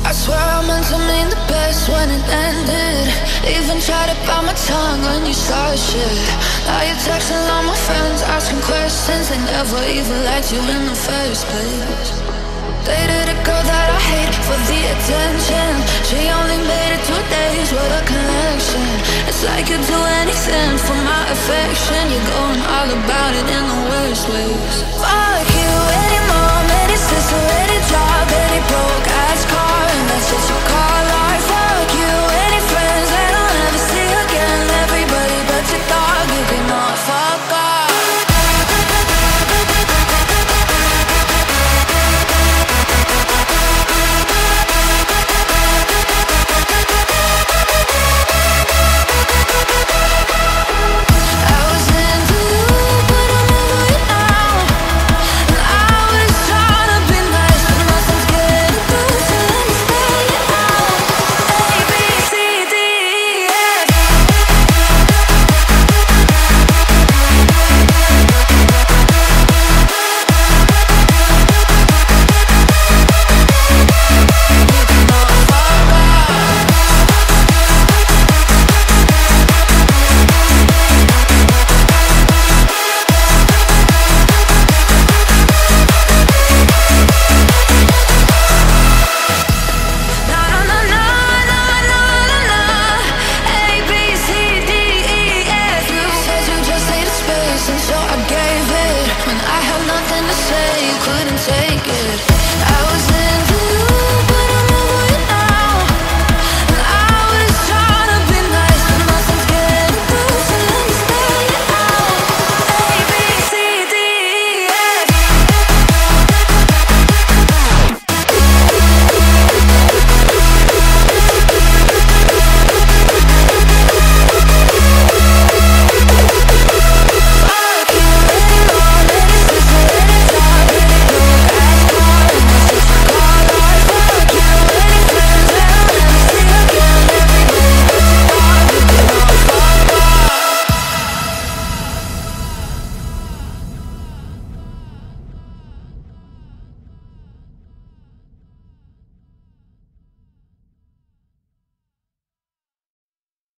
I swear I meant to mean the best when it ended. Even tried to bite my tongue when you started shit. Now you're texting all my friends, asking questions. They never even liked you in the first place. Dated a girl that I hate for the attention. She only made it 2 days with a connection. It's like you'd do anything for my affection. You're going all about it in the worst ways. Fuck you, any